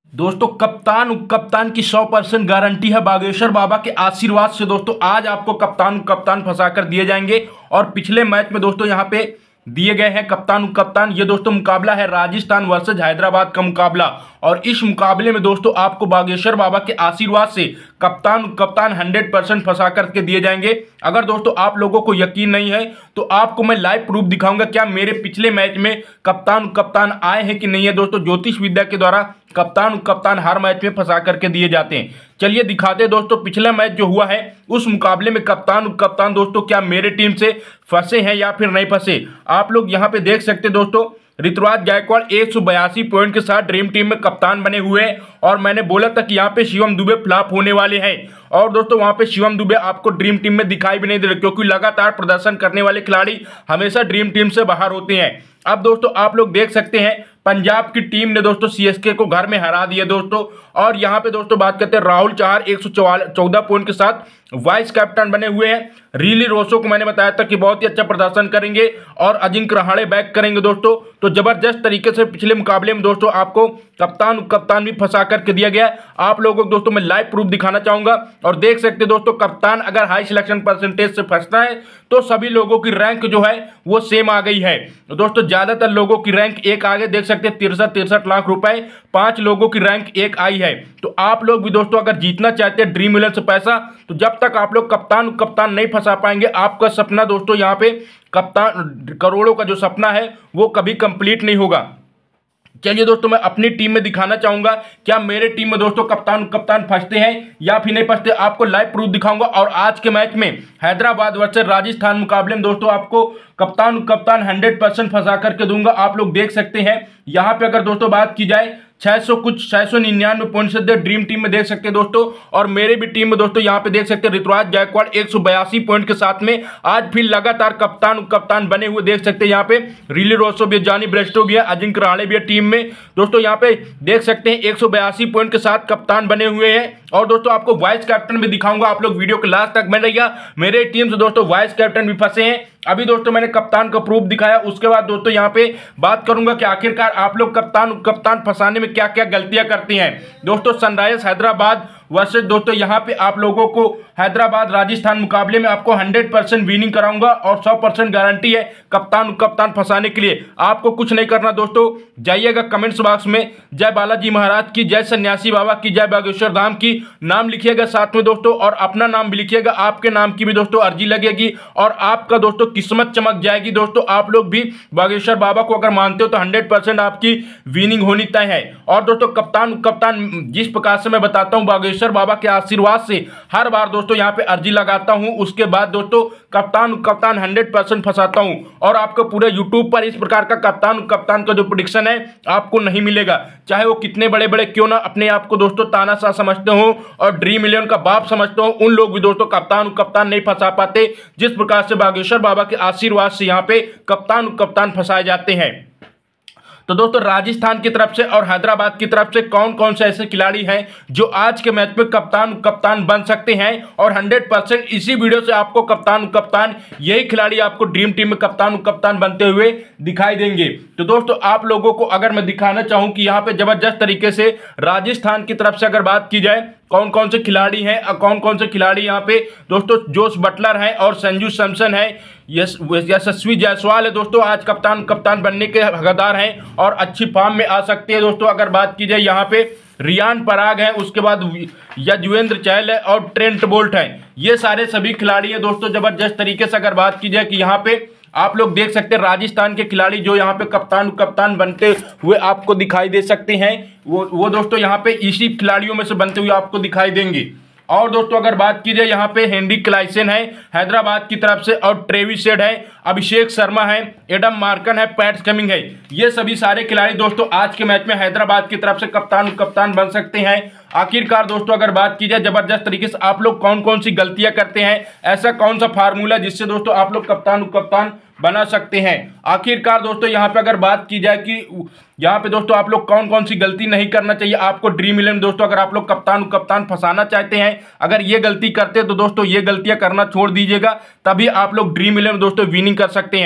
दोस्तों कप्तान कप्तान की 100% गारंटी है बागेश्वर बाबा के आशीर्वाद से। दोस्तों आज आपको कप्तान कप्तान फंसा कर दिए जाएंगे। और पिछले मैच में दोस्तों यहाँ पे दिए गए हैं कप्तान कप्तान। ये दोस्तों मुकाबला है राजस्थान वर्सेज हैदराबाद का मुकाबला। और इस मुकाबले में दोस्तों आपको बागेश्वर बाबा के आशीर्वाद से कप्तान कप्तान 100% फंसा करके दिए जाएंगे। अगर दोस्तों आप लोगों को यकीन नहीं है तो आपको मैं लाइव प्रूफ दिखाऊंगा क्या मेरे पिछले मैच में कप्तान कप्तान आए हैं कि नहीं है। दोस्तों ज्योतिष विद्या के द्वारा कप्तान कप्तान हर मैच में फंसा करके दिए जाते हैं। चलिए दिखाते हैं दोस्तों पिछला मैच जो हुआ है उस मुकाबले में कप्तान कप्तान दोस्तों क्या मेरे टीम से फंसे हैं या फिर नहीं फंसे। आप लोग यहां पे देख सकते हैं दोस्तों ऋतुराज गायकवाड़ 182 पॉइंट के साथ ड्रीम टीम में कप्तान बने हुए हैं। और मैंने बोला था कि यहाँ पे शिवम दुबे फ्लॉप होने वाले हैं। और दोस्तों वहां पे शिवम दुबे आपको ड्रीम टीम में दिखाई भी नहीं दे रहे, क्योंकि लगातार प्रदर्शन करने वाले खिलाड़ी हमेशा ड्रीम टीम से बाहर होते हैं। अब दोस्तों आप लोग देख सकते हैं पंजाब की टीम ने दोस्तों सीएसके को घर में हरा दिया दोस्तों। और यहाँ पे दोस्तों बात करते हैं राहुल चहर 114 पॉइंट के साथ वाइस कैप्टन बने हुए हैं। रिली रोसो को मैंने बताया था कि बहुत ही अच्छा प्रदर्शन करेंगे और अजिंक्य रहाणे बैक करेंगे दोस्तों। तो जबरदस्त तरीके से पिछले मुकाबले में दोस्तों आपको कप्तान कप्तान भी फंसा करके दिया गया। आप लोगों को दोस्तों मैं लाइव प्रूफ दिखाना चाहूंगा। और देख सकते दोस्तों कप्तान अगर हाई सिलेक्शन परसेंटेज से फंसता है तो सभी लोगों की रैंक जो है वो सेम आ गई है। दोस्तों ज्यादातर लोगों की रैंक एक आ गई, देख सकते हैं 63 लाख रुपए। 5 लोगों की रैंक एक आई है। तो आप लोग भी दोस्तों अगर जीतना चाहते हैं ड्रीम 11 से पैसा, तो जब तक आप लोग कप्तान कप्तान नहीं फंसा पाएंगे आपका सपना दोस्तों यहाँ पे कप्तान करोड़ों का जो सपना है वो कभी कंप्लीट नहीं होगा। चलिए दोस्तों मैं अपनी टीम में दिखाना चाहूंगा क्या मेरे टीम में दोस्तों कप्तान कप्तान फंसते हैं या फिर नहीं फंसते। आपको लाइव प्रूफ दिखाऊंगा। और आज के मैच में हैदराबाद वर्सेस राजस्थान मुकाबले में दोस्तों आपको कप्तान कप्तान 100% फंसा करके दूंगा। आप लोग देख सकते हैं यहाँ पे अगर दोस्तों बात की जाए 699 पॉइंट से ड्रीम टीम में देख सकते हैं दोस्तों। और मेरे भी टीम में दोस्तों यहाँ पे देख सकते हैं ऋतुराज गायकवाड़ 182 पॉइंट के साथ में आज फिर लगातार कप्तान कप्तान बने हुए देख सकते हैं। यहाँ पे रिली रोसो भी, जानी ब्रेस्टो भी है, अजिंक्य रहाणे भी है टीम में दोस्तों। यहाँ पे देख सकते हैं 182 पॉइंट के साथ कप्तान बने हुए हैं। और दोस्तों आपको वाइस कैप्टन भी दिखाऊंगा। आप लोग वीडियो के लास्ट तक बने रहिएगा। मेरे टीम से दोस्तों वाइस कैप्टन भी फंसे हैं। अभी दोस्तों मैंने कप्तान का प्रूफ दिखाया, उसके बाद दोस्तों यहाँ पे बात करूंगा कि आखिरकार आप लोग कप्तान कप्तान फंसाने में क्या क्या गलतियां करती हैं। दोस्तों सनराइजर्स हैदराबाद वर्सेस दोस्तों यहाँ पे आप लोगों को हैदराबाद राजस्थान मुकाबले में आपको 100% विनिंग कराऊंगा। और 100% गारंटी है कप्तान कप्तान फंसाने के लिए। आपको कुछ नहीं करना दोस्तों, जाइएगा कमेंट्स बॉक्स में जय बालाजी महाराज की, जय सन्यासी बाबा की, जय बागेश्वर धाम की नाम लिखिएगा साथ में दोस्तों। और अपना नाम भी लिखिएगा, आपके नाम की भी दोस्तों अर्जी लगेगी और आपका दोस्तों किस्मत चमक जाएगी दोस्तों। आप लोग भी बागेश्वर बाबा को अगर मानते हो तो 100% आपकी विनिंग होनी तय है। और दोस्तों कप्तान कप्तान जिस प्रकार से मैं बताता हूं बागेश्वर बाबा के आशीर्वाद से हर बार दोस्तों यहां पे अर्जी लगाता हूं, उसके बाद दोस्तों कप्तान कप्तान 100% फंसाता हूं। और आपको पूरे यूट्यूब पर इस प्रकार का कप्तान कप्तान का जो प्रेडिक्शन है आपको नहीं मिलेगा, चाहे वो कितने बड़े बड़े क्यों ना अपने आप को दोस्तों तानाशाह समझते हो और ड्रीम 11 का बाप समझते हो, उन लोग भी दोस्तों कप्तान कप्तान नहीं फंसा पाते जिस प्रकार से बागेश्वर बाबा के आशीर्वाद से यहाँ पे कप्तान कप्तान फंसाए जाते हैं। तो दोस्तों राजस्थान की तरफ से और हैदराबाद की तरफ से कौन कौन से ऐसे खिलाड़ी हैं जो आज के मैच में कप्तान कप्तान बन सकते हैं। और 100% इसी वीडियो से आपको कप्तान कप्तान यही खिलाड़ी आपको ड्रीम टीम में कप्तान कप्तान बनते हुए दिखाई देंगे। तो दोस्तों आप लोगों को अगर मैं दिखाना चाहूं कि यहाँ पे जबरदस्त तरीके से राजस्थान की तरफ से अगर बात की जाए कौन कौन से खिलाड़ी हैं और कौन कौन से खिलाड़ी यहाँ पे दोस्तों जोश बटलर हैं और संजू सैमसन है, यशस्वी जायसवाल है दोस्तों आज कप्तान कप्तान बनने के हकदार हैं और अच्छी फॉर्म में आ सकते हैं दोस्तों। अगर बात की जाए यहाँ पे रियान पराग है, उसके बाद युजवेंद्र चहल है और ट्रेंट बोल्ट है। ये सारे सभी खिलाड़ी हैं दोस्तों जबरदस्त तरीके से। अगर बात की जाए कि यहाँ पे आप लोग देख सकते हैं राजस्थान के खिलाड़ी जो यहाँ पे कप्तान कप्तान बनते हुए आपको दिखाई दे सकते हैं, वो दोस्तों यहाँ पे इसी खिलाड़ियों में से बनते हुए आपको दिखाई देंगे। और दोस्तों अगर बात की जाए यहाँ पे हेनरी क्लाइसन है हैदराबाद की तरफ से और ट्रेविस हेड है, अभिषेक शर्मा है, एडम मार्कन है, पैट कमिंस है। ये सभी सारे खिलाड़ी दोस्तों आज के मैच में हैदराबाद की तरफ से कप्तान कप्तान बन सकते हैं। आखिरकार दोस्तों अगर बात की जाए जबरदस्त तरीके से आप लोग कौन कौन सी गलतियां करते हैं, ऐसा कौन सा फार्मूला जिससे दोस्तों आप लोग कप्तान कप्तान बना सकते हैं। आखिरकार दोस्तों यहाँ पे अगर बात की जाए कि यहाँ पे दोस्तों आप लोग कौन कौन सी गलती नहीं करना चाहिए आपको ड्रीम 11 दोस्तों अगर आप लोग कप्तान कप्तान फंसाना चाहते हैं, अगर ये गलती करते हैं तो दोस्तों ये गलतियां करना छोड़ दीजिएगा, तभी आप लोग ड्रीम 11 दोस्तों विनिंग कर सकते हैं।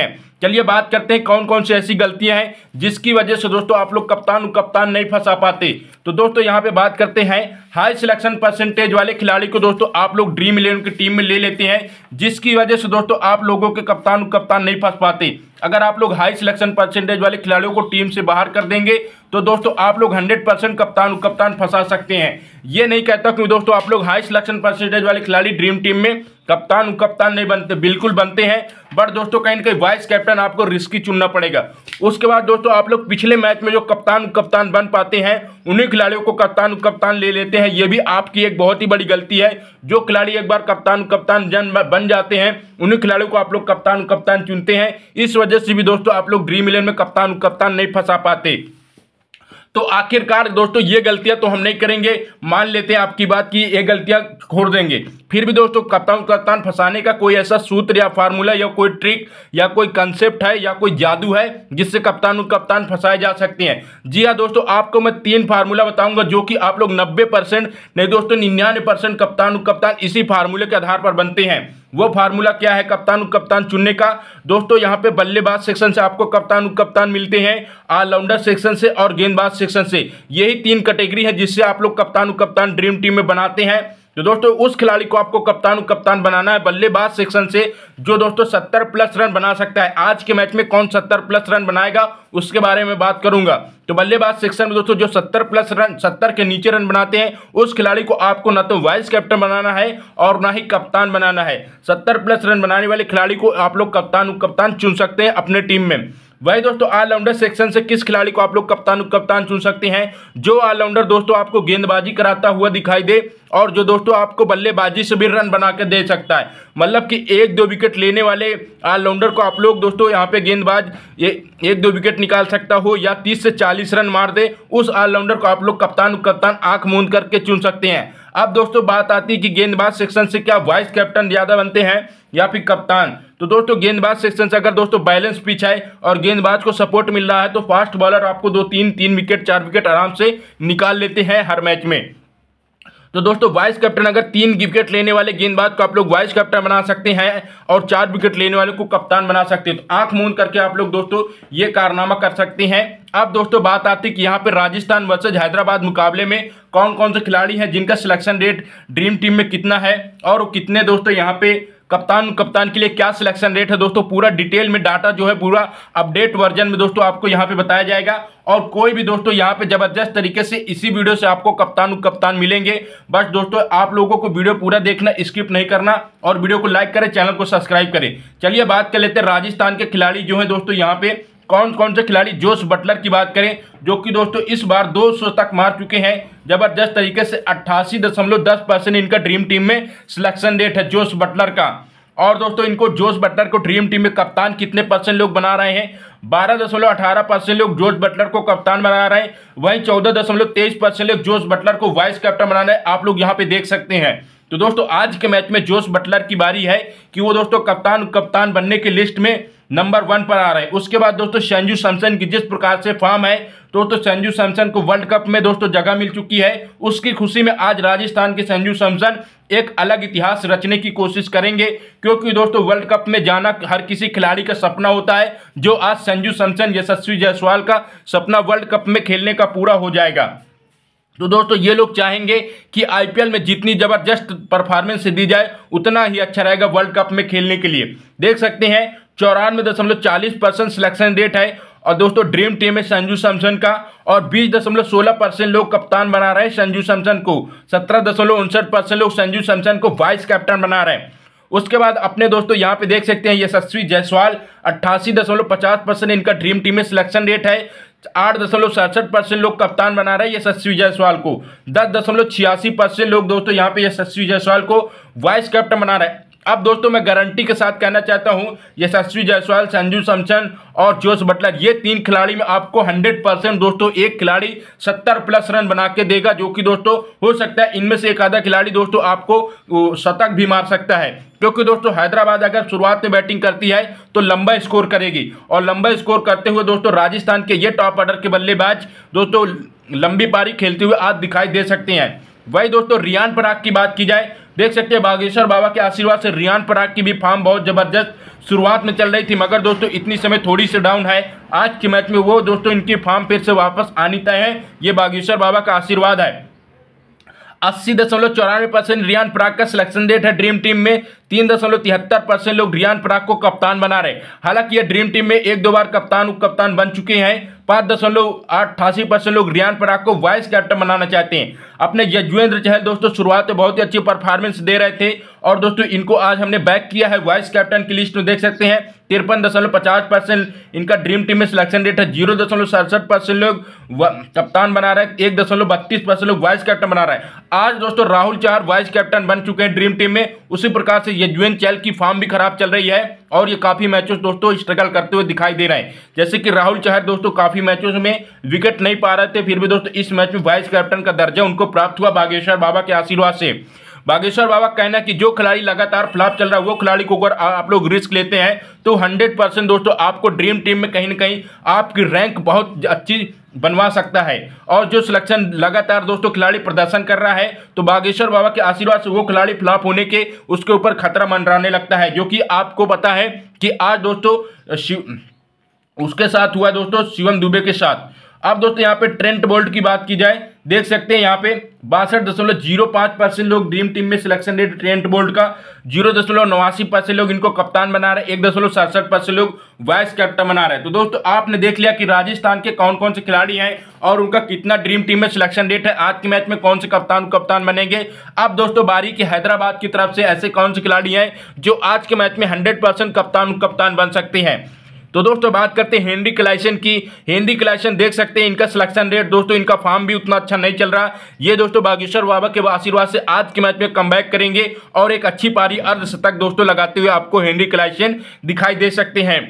चलिए बात करते हैं कौन कौन सी ऐसी गलतियां हैं जिसकी वजह से दोस्तों आप लोग कप्तान नहीं फंसा पाते। तो दोस्तों यहाँ पे बात करते हैं हाई सिलेक्शन परसेंटेज वाले खिलाड़ी को दोस्तों आप लोग ड्रीम 11 की टीम में ले लेते हैं, जिसकी वजह से दोस्तों आप लोगों के कप्तान नहीं फंस पाते। अगर आप लोग हाई सिलेक्शन परसेंटेज वाले खिलाड़ियों को टीम से बाहर कर देंगे तो दोस्तों आप लोग 100% कप्तान फंसा सकते हैं। ये नहीं कहता कि दोस्तों आप लोग हाई सिलेक्शन परसेंटेज वाले खिलाड़ी ड्रीम टीम में कप्तान नहीं बनते, बिल्कुल बनते हैं, बट दोस्तों कहीं ना कहीं वाइस कैप्टन आपको रिस्की चुनना पड़ेगा। उसके बाद दोस्तों आप लोग पिछले मैच में जो कप्तान बन पाते हैं उन्हीं खिलाड़ियों को कप्तान ले लेते हैं। ये भी आपकी एक बहुत ही बड़ी गलती है। जो खिलाड़ी एक बार कप्तान बन जाते हैं उन्हीं खिलाड़ियों को आप लोग कप्तान चुनते हैं। इस वजह से भी दोस्तों आप लोग ड्रीम 11 में कप्तान नहीं फंसा पाते। तो आखिरकार दोस्तों ये गलतियां तो हम नहीं करेंगे, मान लेते हैं आपकी बात की ये गलतियां छोड़ देंगे, फिर भी दोस्तों कप्तान फंसाने का कोई ऐसा सूत्र या फार्मूला या कोई ट्रिक या कोई कंसेप्ट है या कोई जादू है जिससे कप्तान फंसाए जा सकते हैं। जी हाँ दोस्तों, आपको मैं 3 फार्मूला बताऊंगा जो कि आप लोग 90% नहीं दोस्तों 99% कप्तान इसी फार्मूले के आधार पर बनते हैं। वो फार्मूला क्या है कप्तान चुनने का? दोस्तों यहाँ पे बल्लेबाज सेक्शन से आपको कप्तान मिलते हैं, ऑलराउंडर सेक्शन से और गेंदबाज सेक्शन से। यही 3 कैटेगरी है जिससे आप लोग कप्तान ड्रीम टीम में बनाते हैं। तो दोस्तों उस खिलाड़ी को आपको कप्तान बनाना है बल्लेबाज सेक्शन से जो दोस्तों 70+ रन बना सकता है। आज के मैच में कौन 70+ रन बनाएगा उसके बारे में बात करूंगा। तो बल्लेबाज सेक्शन में दोस्तों जो 70+ रन 70 के नीचे रन बनाते हैं उस खिलाड़ी को आपको ना तो वाइस कैप्टन बनाना है और ना ही कप्तान बनाना है। 70+ रन बनाने वाले खिलाड़ी को आप लोग कप्तान चुन सकते हैं अपने टीम में। वही दोस्तों ऑलराउंडर सेक्शन से किस खिलाड़ी को आप लोग कप्तान चुन सकते हैं? जो ऑलराउंडर दोस्तों आपको गेंदबाजी कराता हुआ दिखाई दे और जो दोस्तों आपको बल्लेबाजी से भी रन बना के दे सकता है। मतलब कि 1-2 विकेट लेने वाले ऑलराउंडर को आप लोग दोस्तों यहाँ पे गेंदबाज 1-2 विकेट निकाल सकता हो या 30 से 40 रन मार दे, उस ऑलराउंडर को आप लोग कप्तान आंख मूंद करके चुन सकते हैं। अब दोस्तों बात आती है कि गेंदबाज सेक्शन से क्या वाइस कैप्टन ज़्यादा बनते हैं या फिर कप्तान? तो दोस्तों गेंदबाज सेक्शन से अगर दोस्तों बैलेंस पिच है और गेंदबाज को सपोर्ट मिल रहा है तो फास्ट बॉलर आपको 2-3 विकेट 4 विकेट आराम से निकाल लेते हैं हर मैच में। तो दोस्तों वाइस कैप्टन अगर 3 विकेट लेने वाले गेंदबाज को आप लोग वाइस कैप्टन बना सकते हैं और 4 विकेट लेने वाले को कप्तान बना सकते हैं। तो आंख मूंद करके आप लोग दोस्तों ये कारनामा कर सकते हैं। अब दोस्तों बात आती है कि यहाँ पे राजस्थान वर्सेज हैदराबाद मुकाबले में कौन कौन से खिलाड़ी हैं जिनका सिलेक्शन रेट ड्रीम टीम में कितना है और कितने दोस्तों यहाँ पे कप्तान के लिए क्या सिलेक्शन रेट है। दोस्तों पूरा डिटेल में डाटा जो है पूरा अपडेट वर्जन में दोस्तों आपको यहाँ पे बताया जाएगा और कोई भी दोस्तों यहाँ पे जबरदस्त तरीके से इसी वीडियो से आपको कप्तान मिलेंगे। बस दोस्तों आप लोगों को वीडियो पूरा देखना, स्किप नहीं करना और वीडियो को लाइक करें, चैनल को सब्सक्राइब करें। चलिए बात कर लेते हैं राजस्थान के खिलाड़ी जो है दोस्तों यहाँ पे कौन कौन से खिलाड़ी। जोश बटलर की बात करें जो कि दोस्तों इस बार 200 तक मार चुके हैं जबरदस्त तरीके से। 88.10% इनका ड्रीम टीम में सिलेक्शन रेट है जोश बटलर का। और दोस्तों इनको जोश बटलर को ड्रीम टीम में कप्तान कितने % लोग बना रहे हैं? 12.18% लोग जोश बटलर को कप्तान बना रहे हैं। वहीं 14.23% लोग जोश बटलर को वाइस कैप्टन बना रहे हैं। आप लोग यहाँ पे देख सकते हैं। तो दोस्तों आज के मैच में जोश बटलर की बारी है कि वो दोस्तों कप्तान बनने की लिस्ट में नंबर 1 पर आ रहे हैं। उसके बाद दोस्तों संजू सैमसन की जिस प्रकार से फॉर्म है दोस्तों संजू सैमसन को वर्ल्ड कप में दोस्तों जगह मिल चुकी है। उसकी खुशी में आज राजस्थान के संजू सैमसन एक अलग इतिहास रचने की कोशिश करेंगे क्योंकि दोस्तों वर्ल्ड कप में जाना हर किसी खिलाड़ी का सपना होता है। जो आज संजू सैमसन यशस्वी जायसवाल का सपना वर्ल्ड कप में खेलने का पूरा हो जाएगा। तो दोस्तों ये लोग चाहेंगे कि आईपीएल में जितनी जबरदस्त परफॉर्मेंस दी जाए उतना ही अच्छा रहेगा वर्ल्ड कप में खेलने के लिए। देख सकते हैं 94.40% सिलेक्शन रेट है और दोस्तों ड्रीम टीम में संजू सैमसन का और 20.16% लोग कप्तान बना रहे हैं संजू सैमसन को। 17.59% लोग संजू सैमसन को वाइस कैप्टन बना रहे हैं। उसके बाद अपने दोस्तों यहाँ पे देख सकते हैं यशस्वी जायसवाल 88.50% इनका ड्रीम टीम में सिलेक्शन रेट है। 8.67% लोग कप्तान बना रहे हैं यशस्वी जायसवाल को। 10.86% लोग दोस्तों यहाँ पे यशस्वी जायसवाल को वाइस कैप्टन बना रहे हैं। अब दोस्तों मैं गारंटी के साथ कहना चाहता हूं यशस्वी जायसवाल, संजू सैमसन और जोश बटलर ये 3 खिलाड़ी में आपको 100% दोस्तों एक खिलाड़ी 70+ रन बना के देगा। जो कि दोस्तों हो सकता है इनमें से एक आधा खिलाड़ी दोस्तों आपको शतक भी मार सकता है क्योंकि दोस्तों हैदराबाद अगर शुरुआत में बैटिंग करती है तो लंबा स्कोर करेगी और लंबा स्कोर करते हुए दोस्तों राजस्थान के ये टॉप ऑर्डर के बल्लेबाज दोस्तों लंबी पारी खेलते हुए आज दिखाई दे सकते हैं। वही दोस्तों रियान पराग की बात की जाए देख सकते हैं बागेश्वर बाबा के आशीर्वाद से रियान पराग की भी फॉर्म बहुत जबरदस्त शुरुआत में चल रही थी, मगर दोस्तों इतनी समय थोड़ी सी डाउन है। आज के मैच में वो दोस्तों इनकी फॉर्म फिर से वापस आनी तय है, ये बागेश्वर बाबा का आशीर्वाद है। 80.94% रियान पराग का सिलेक्शन रेट है ड्रीम टीम में। 3.73% लोग रियान पराग को कप्तान बना रहे। हालांकि ये ड्रीम टीम में एक दो बार कप्तान उप कप्तान बन चुके हैं। 5.88% लोग रियान पराग को वाइस कैप्टन बनाना चाहते हैं। अपने यजुवेंद्र चहल दोस्तों शुरुआत में बहुत ही अच्छी परफॉर्मेंस दे रहे थे और दोस्तों इनको आज हमने बैक किया है वाइस कैप्टन की लिस्ट में। देख सकते हैं 53.50% इनका ड्रीम टीम में सिलेक्शन रेट है। 0.67% लोग कप्तान बना रहे हैं। 1.32% लोग वाइस कैप्टन बना रहे हैं। आज दोस्तों राहुल चहर वाइस कैप्टन बन चुके हैं ड्रीम टीम में। उसी प्रकार से यजुवेंद्र चहल की फॉर्म भी खराब चल रही है और ये काफी मैचों दोस्तों स्ट्रगल करते हुए दिखाई दे रहे हैं। जैसे कि राहुल चहर दोस्तों काफी मैचों में विकेट नहीं पा रहे थे, फिर भी दोस्तों इस मैच में वाइस कैप्टन का दर्जा उनको प्राप्त हुआ बागेश्वर बाबा के आशीर्वाद से। बागेश्वर बाबा का कहना है कि जो खिलाड़ी लगातार फ्लॉप चल रहा है वो खिलाड़ी को अगर आप लोग रिस्क लेते हैं तो 100% दोस्तों आपको ड्रीम टीम में कहीं ना कहीं आपकी रैंक बहुत अच्छी बनवा सकता है। और जो सिलेक्शन लगातार दोस्तों खिलाड़ी प्रदर्शन कर रहा है तो बागेश्वर बाबा के आशीर्वाद से वो खिलाड़ी फ्लॉप होने के उसके ऊपर खतरा मंडराने लगता है, जो कि आपको पता है कि आज दोस्तों उसके साथ हुआ दोस्तों शिवम दुबे के साथ। अब दोस्तों यहाँ पे ट्रेंट बोल्ट की बात की जाए, देख सकते हैं यहाँ पे 62.05% लोग ड्रीम टीम में सिलेक्शन रेट ट्रेंट बोल्ट का। 0.89% लोग इनको कप्तान बना रहे हैं। 1.67% लोग वाइस कैप्टन बना रहे हैं। तो दोस्तों आपने देख लिया कि राजस्थान के कौन कौन से खिलाड़ी हैं और उनका कितना ड्रीम टीम में सिलेक्शन रेट है। आज के मैच में कौन से कप्तान बनेंगे। अब दोस्तों बारी की हैदराबाद की तरफ से ऐसे कौन से खिलाड़ी हैं जो आज के मैच में 100% कप्तान बन सकते हैं। तो दोस्तों बात करते हैं हेनरी क्लासन की। हेनरी क्लासन देख सकते हैं इनका सिलेक्शन रेट दोस्तों इनका फॉर्म भी उतना अच्छा नहीं चल रहा। ये दोस्तों बागेश्वर बाबा के आशीर्वाद से आज के मैच में कमबैक करेंगे और एक अच्छी पारी अर्धशतक दोस्तों लगाते हुए आपको हेनरी क्लासन दिखाई दे सकते हैं।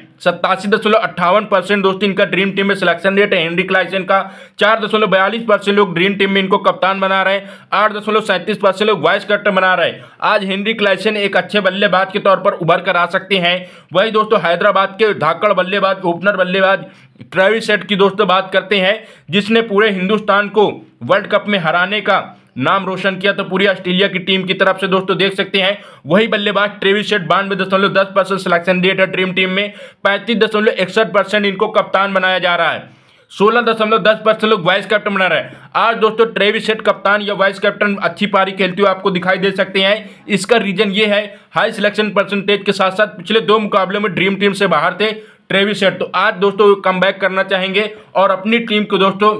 87.58% दोस्तों इनका ड्रीम टीम में सिलेक्शन रेट है हेनरी क्लासन का। 4.42% लोग ड्रीम टीम में इनको कप्तान बना रहे हैं। 8.37% लोग वाइस कैप्टन बना रहे हैं। आज हेनरी क्लासन एक अच्छे बल्लेबाज के तौर पर उभर कर आ सकते हैं। वही दोस्तों हैदराबाद के धाकड़ बल्लेबाज ओपनर बल्लेबाज ट्रेविस हेड की दोस्तों बात करते हैं, जिसने पूरे हिंदुस्तान को वर्ल्ड कप में हराने का नाम रोशन किया। तो पूरी ऑस्ट्रेलिया की टीम की तरफ से दोस्तों देख सकते हैं वही बल्लेबाज ट्रेविस हेड 92.10% सिलेक्शन रेट है ड्रीम टीम में। 35.61% इनको कप्तान बनाया जा रहा है। 16.10% लोग वाइस कैप्टन बना रहे हैं। आज दोस्तों ट्रेविस हेड कप्तान या वाइस कैप्टन अच्छी पारी खेलते हुए आपको दिखाई दे सकते हैं। इसका रीजन ये है हाई सिलेक्शन परसेंटेज के साथ साथ पिछले 2 मुकाबलों में ड्रीम टीम से बाहर थे ट्रेविस हेड। तो आज दोस्तों कमबैक करना चाहेंगे और अपनी टीम को दोस्तों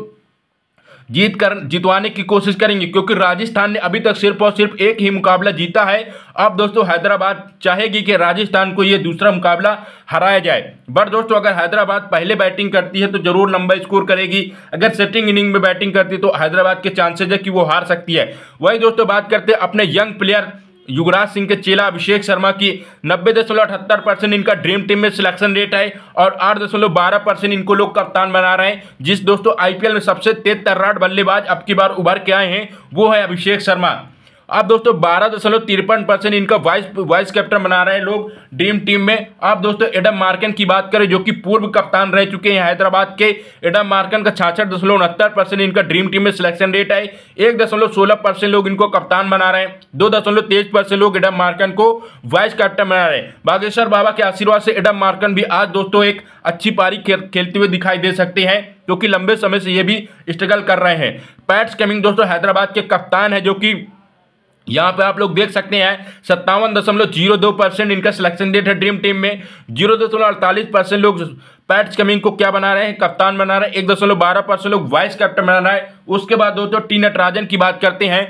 जितवाने की कोशिश करेंगे, क्योंकि राजस्थान ने अभी तक सिर्फ और सिर्फ एक ही मुकाबला जीता है। अब दोस्तों हैदराबाद चाहेगी कि राजस्थान को ये दूसरा मुकाबला हराया जाए। बट दोस्तों अगर हैदराबाद पहले बैटिंग करती है तो जरूर लंबा स्कोर करेगी। अगर सेटिंग इनिंग में बैटिंग करती है तो हैदराबाद के चांसेज है कि वो हार सकती है। वही दोस्तों बात करते हैं अपने यंग प्लेयर युवराज सिंह के चेला अभिषेक शर्मा की। 90.78% इनका ड्रीम टीम में सिलेक्शन रेट है और 8.12% इनको लोग कप्तान बना रहे हैं। जिस दोस्तों आईपीएल में सबसे तेज तर्राट बल्लेबाज अब की बार उभर के आए हैं वो है अभिषेक शर्मा। अब दोस्तों 12.53% इनका वाइस कैप्टन बना रहे हैं लोग ड्रीम टीम में। अब दोस्तों एडम मार्कन की बात करें जो कि पूर्व कप्तान रह चुके हैं हैदराबाद के। एडम मार्कन का 66.69% इनका ड्रीम टीम में सिलेक्शन रेट है। 1.16% लोग इनको कप्तान बना रहे हैं। 2.23% लोग एडम मार्कन को वाइस कैप्टन बना रहे हैं। बागेश्वर बाबा के आशीर्वाद से एडम मार्कन भी आज दोस्तों एक अच्छी पारी खेलते हुए दिखाई दे सकते हैं, क्योंकि लंबे समय से ये भी स्ट्रगल कर रहे हैं। पैट्स कमिंस दोस्तों हैदराबाद के कप्तान है, जो कि यहाँ पे आप लोग देख सकते हैं 57.02% इनका सिलेक्शन रेट है ड्रीम टीम में। 0.48% लोग पैट्स कमिंग को क्या बना रहे हैं, कप्तान बना रहे हैं। 1.12% लोग वाइस कैप्टन बना रहे हैं। उसके बाद दोस्तों टी नटराजन की बात करते हैं।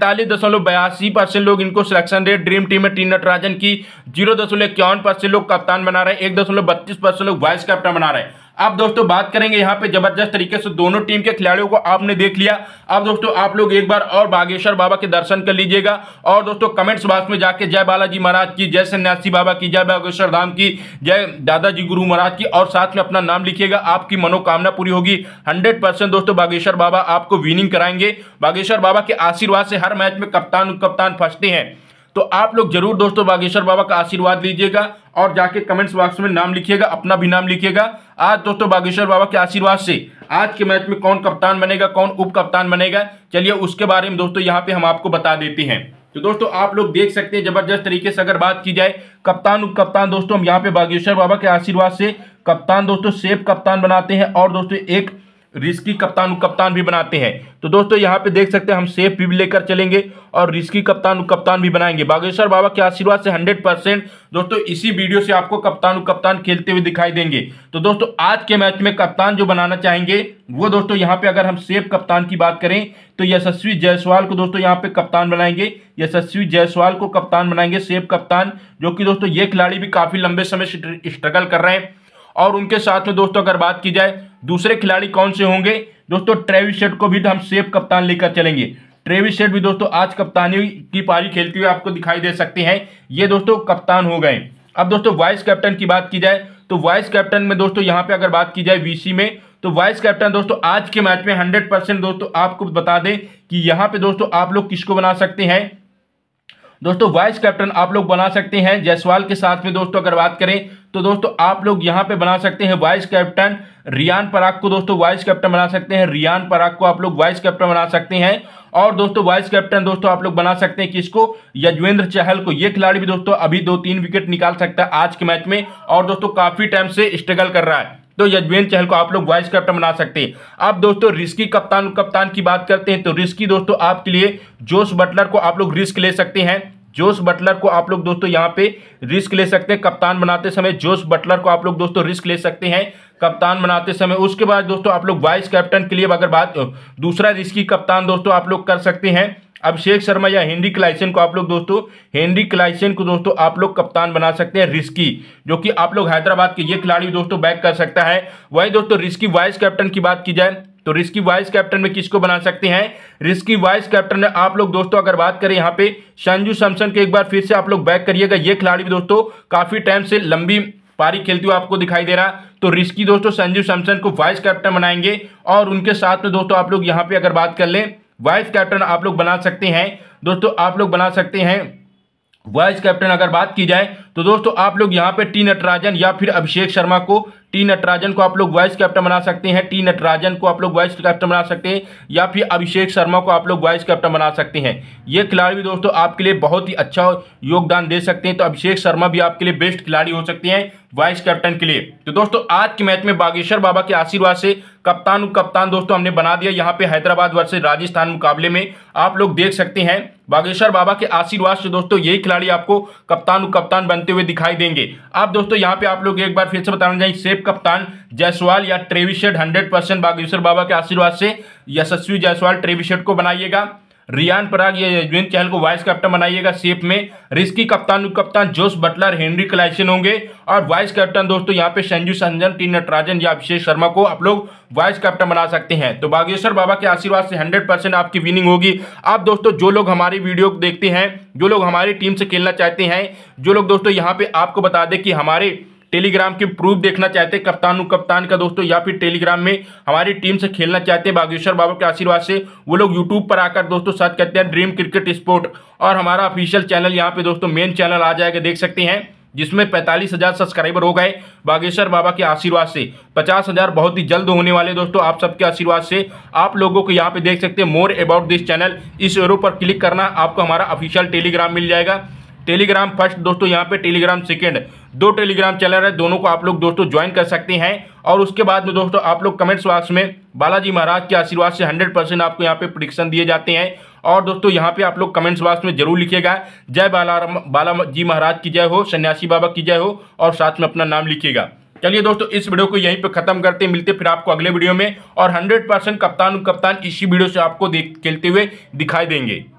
47.82% लोग इनको सिलेक्शन रेट ड्रीम टीम में टी नटराजन की। 0.51% लोग कप्तान बना रहे हैं। 1.32% लोग वाइस कैप्टन बना रहे हैं। अब दोस्तों बात करेंगे यहाँ पे जबरदस्त तरीके से दोनों टीम के खिलाड़ियों को आपने देख लिया। अब दोस्तों आप लोग एक बार और बागेश्वर बाबा के दर्शन कर लीजिएगा और दोस्तों कमेंट्स बॉक्स में जाके जय बालाजी महाराज की, जय सन्यासी बाबा की, जय बागेश्वर धाम की, जय दादाजी गुरु महाराज की और साथ में अपना नाम लिखिएगा। आपकी मनोकामना पूरी होगी। 100% दोस्तों बागेश्वर बाबा आपको विनिंग कराएंगे। बागेश्वर बाबा के आशीर्वाद से हर मैच में कप्तान फंसते हैं। तो आप लोग जरूर दोस्तों बागेश्वर बाबा का आशीर्वाद लीजिएगा और जाके कमेंट्स बॉक्स में नाम लिखिएगा, अपना भी नाम लिखिएगा। आज दोस्तों बागेश्वर बाबा के आशीर्वाद से आज के मैच में कौन कप्तान बनेगा, कौन उप कप्तान बनेगा, चलिए उसके बारे में दोस्तों यहाँ पे हम आपको बता देते हैं। तो दोस्तों आप लोग देख सकते हैं जबरदस्त तरीके से अगर बात की जाए कप्तान उप कप्तान दोस्तों हम यहाँ पे बागेश्वर बाबा के आशीर्वाद से कप्तान दोस्तों सेफ कप्तान बनाते हैं और दोस्तों एक रिस्की कप्तान उप कप्तान भी बनाते हैं। तो दोस्तों यहाँ पे देख सकते हैं हम सेफ भी लेकर चलेंगे और रिस्की कप्तान उप कप्तान भी बनाएंगे। बागेश्वर बाबा के आशीर्वाद से 100% दोस्तों इसी वीडियो से आपको कप्तान उप कप्तान खेलते हुए दिखाई देंगे। तो दोस्तों आज के मैच में कप्तान जो बनाना चाहेंगे वो दोस्तों यहाँ पे अगर हम सेफ कप्तान की बात करें तो यशस्वी जायसवाल को दोस्तों यहाँ पे कप्तान बनाएंगे। यशस्वी जायसवाल को कप्तान बनाएंगे सेफ कप्तान, जो कि दोस्तों ये खिलाड़ी भी काफी लंबे समय से स्ट्रगल कर रहे हैं। और उनके साथ में दोस्तों अगर बात की जाए दूसरे खिलाड़ी कौन से होंगे दोस्तों, ट्रेविस हेड को भी हम सेफ कप्तान लेकर चलेंगे। ट्रेविस हेड भी दोस्तों आज कप्तानी की पारी खेलते हुए आपको दिखाई दे सकते हैं, ये दोस्तों कप्तान हो गए। अब दोस्तों वाइस कैप्टन की बात की जाए तो वाइस कैप्टन में दोस्तों यहाँ पे अगर बात की जाए वीसी में तो वाइस कैप्टन दोस्तों आज के मैच में 100% दोस्तों आपको बता दें कि यहाँ पे दोस्तों आप लोग किसको बना सकते हैं। दोस्तों वाइस कैप्टन आप लोग बना सकते हैं जायसवाल के साथ में दोस्तों अगर बात करें तो दोस्तों आप लोग यहां पे बना सकते हैं वाइस कैप्टन रियान पराग को दोस्तों वाइस कैप्टन बना सकते हैं। रियान पराग को आप लोग वाइस कैप्टन बना सकते हैं। और दोस्तों वाइस कैप्टन दोस्तों आप लोग बना सकते हैं किसको, यजुवेंद्र चहल को। ये खिलाड़ी भी दोस्तों अभी 2-3 विकेट निकाल सकता है आज के मैच में और दोस्तों काफी टाइम से स्ट्रगल कर रहा है, तो यजुवेंद्र चहल को आप लोग वाइस कैप्टन बना सकते हैं। अब दोस्तों रिस्की कप्तान की बात करते हैं तो रिस्की दोस्तों आपके लिए जोस बटलर को आप लोग रिस्क ले सकते हैं। जोस बटलर को आप लोग दोस्तों यहाँ पे रिस्क ले सकते हैं कप्तान बनाते समय। जोस बटलर को आप लोग दोस्तों रिस्क ले सकते हैं कप्तान बनाते समय। उसके बाद दोस्तों आप लोग वाइस कैप्टन के लिए अगर बात दूसरा रिस्की कप्तान दोस्तों आप लोग कर सकते हैं अभिषेक शर्मा या हेनरी क्लाइसन को। आप लोग दोस्तों हेनरी क्लाइसन को दोस्तों आप लोग कप्तान बना सकते हैं रिस्की, जो कि आप लोग हैदराबाद के ये खिलाड़ी दोस्तों बैक कर सकता है। वही दोस्तों रिस्की वाइस कैप्टन की बात की जाए तो रिस्की वाइस कैप्टन में किसको बना सकते हैं, रिस्की वाइस कैप्टन में आप लोग दोस्तों अगर बात करें यहाँ पे संजू सैमसन के एक बार फिर से आप लोग बैक करिएगा। ये खिलाड़ी भी दोस्तों काफी टाइम से लंबी पारी खेलते हुए आपको दिखाई दे रहा, तो रिस्की दोस्तों संजू सैमसन को वाइस कैप्टन बनाएंगे। और उनके साथ में दोस्तों आप लोग यहाँ पे अगर बात कर लें वाइस कैप्टन आप लोग बना सकते हैं दोस्तों, आप लोग बना सकते हैं वाइस कैप्टन अगर बात की जाए तो दोस्तों आप लोग यहाँ पे टी नटराजन या फिर अभिषेक शर्मा को, टी नटराजन को आप लोग वाइस कैप्टन बना सकते हैं। टी नटराजन को आप लोग वाइस कैप्टन बना सकते हैं या फिर अभिषेक शर्मा को आप लोग वाइस कैप्टन बना सकते हैं। ये खिलाड़ी भी दोस्तों आपके लिए बहुत ही अच्छा योगदान दे सकते हैं, तो अभिषेक शर्मा भी आपके लिए बेस्ट खिलाड़ी हो सकते हैं वाइस कैप्टन के लिए। तो दोस्तों आज के मैच में बागेश्वर बाबा के आशीर्वाद से कप्तान उप कप्तान दोस्तों हमने बना दिया। यहाँ पे हैदराबाद वर्सेस राजस्थान मुकाबले में आप लोग देख सकते हैं बागेश्वर बाबा के आशीर्वाद से दोस्तों यही खिलाड़ी आपको कप्तान उप कप्तान बनते हुए दिखाई देंगे। आप दोस्तों यहाँ पे आप लोग एक बार फिर से बताना चाहिए सेफ कप्तान जायसवाल या ट्रेविस हेड 100% बागेश्वर बाबा के आशीर्वाद से यशस्वी जायसवाल ट्रेविस हेड को बनाइएगा। रियान पराग या यजुवेंद्र चहल को वाइस कैप्टन बनाइएगा सेफ में। रिस्की कप्तान उप कप्तान जोस बटलर हेनरी क्लाइसन होंगे और वाइस कैप्टन दोस्तों यहाँ पे संजू सैमसन टी नटराजन या अभिषेक शर्मा को आप लोग वाइस कैप्टन बना सकते हैं। तो बागेश्वर बाबा के आशीर्वाद से 100% आपकी विनिंग होगी। आप दोस्तों जो लोग हमारी वीडियो को देखते हैं, जो लोग हमारी टीम से खेलना चाहते हैं, जो लोग दोस्तों यहाँ पे आपको बता दें कि हमारे टेलीग्राम के प्रूफ देखना चाहते हैं कप्तान उप कप्तान का दोस्तों, या फिर टेलीग्राम में हमारी टीम से खेलना चाहते हैं बागेश्वर बाबा के आशीर्वाद से, वो लोग यूट्यूब पर आकर दोस्तों सर्च करते हैं ड्रीम क्रिकेट स्पोर्ट और हमारा ऑफिशियल चैनल यहाँ पे दोस्तों मेन चैनल आ जाएगा, देख सकते हैं, जिसमें 45,000 सब्सक्राइबर हो गए बागेश्वर बाबा के आशीर्वाद से। 50,000 बहुत ही जल्द होने वाले दोस्तों आप सबके आशीर्वाद से। आप लोगों को यहाँ पे देख सकते हैं मोर अबाउट दिस चैनल, इस एरो पर क्लिक करना, आपको हमारा ऑफिशियल टेलीग्राम मिल जाएगा। टेलीग्राम फर्स्ट दोस्तों, यहाँ पे टेलीग्राम सेकंड, 2 टेलीग्राम चैनल है, दोनों को आप लोग दोस्तों ज्वाइन कर सकते हैं। और उसके बाद में दोस्तों आप लोग कमेंट्स बॉक्स में बालाजी महाराज के आशीर्वाद से 100% आपको यहाँ पे प्रेडिक्शन दिए जाते हैं। और दोस्तों यहाँ पे आप लोग कमेंट्स बॉक्स में जरूर लिखिएगा जय बालाजी महाराज की जय हो, सन्यासी बाबा की जय हो, और साथ में अपना नाम लिखिएगा। चलिए दोस्तों इस वीडियो को यहीं पे खत्म करते हैं, मिलते फिर आपको अगले वीडियो में, और 100% कप्तान इसी वीडियो से आपको खेलते हुए दिखाई देंगे।